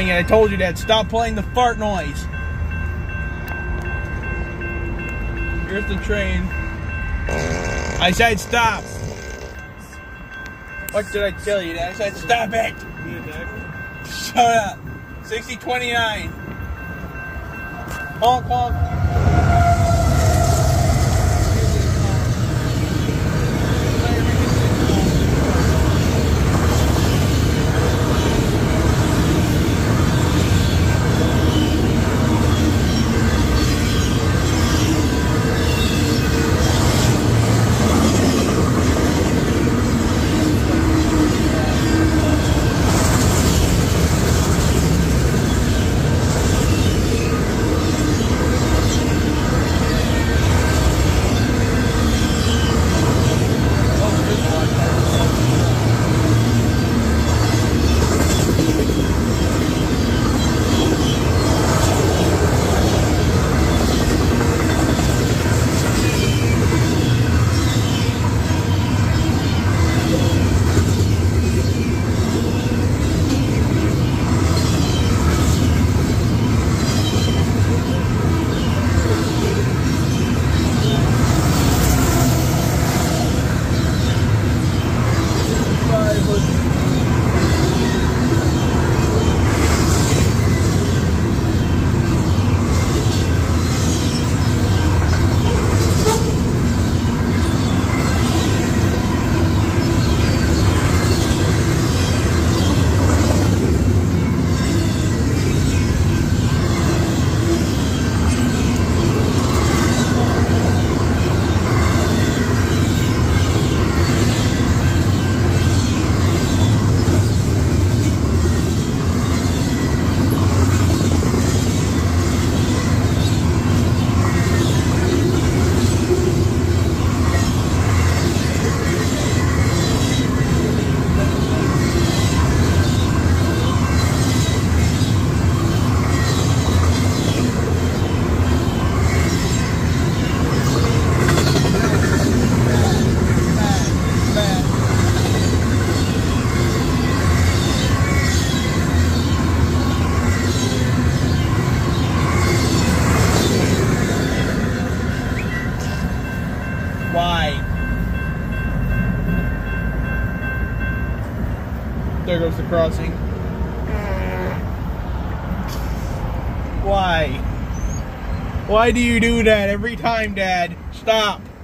playing it. I told you, Dad. Stop playing the fart noise. Here's the train. I said stop. What did I tell you, Dad? I said stop it. Shut up. 6029. Honk, honk. Why? There goes the crossing. Why? Why do you do that every time, Dad? Stop.